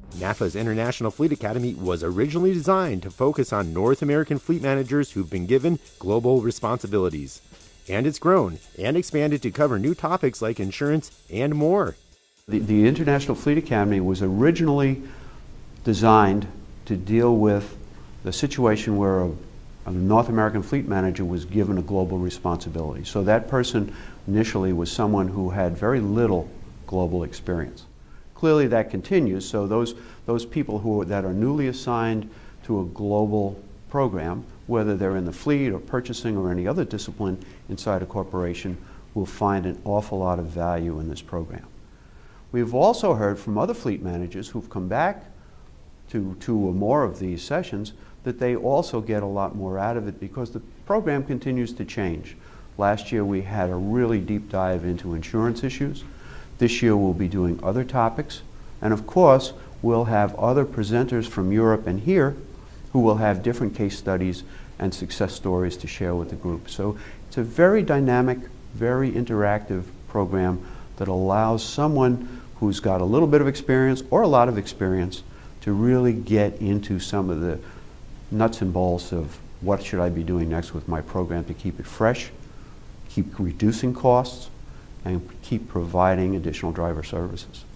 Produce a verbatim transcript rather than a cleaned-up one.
NAFA's International Fleet Academy was originally designed to focus on North American fleet managers who've been given global responsibilities. And it's grown and expanded to cover new topics like insurance and more. The, the International Fleet Academy was originally designed to deal with the situation where a, a North American fleet manager was given a global responsibility. So that person initially was someone who had very little global experience. Clearly that continues, so those, those people who are, that are newly assigned to a global program, whether they're in the fleet or purchasing or any other discipline inside a corporation, will find an awful lot of value in this program. We've also heard from other fleet managers who've come back to two or more of these sessions that they also get a lot more out of it because the program continues to change. Last year we had a really deep dive into insurance issues. This year we'll be doing other topics, and of course we'll have other presenters from Europe and here who will have different case studies and success stories to share with the group. So it's a very dynamic, very interactive program that allows someone who's got a little bit of experience or a lot of experience to really get into some of the nuts and bolts of what should I be doing next with my program to keep it fresh, keep reducing costs, and keep providing additional driver services.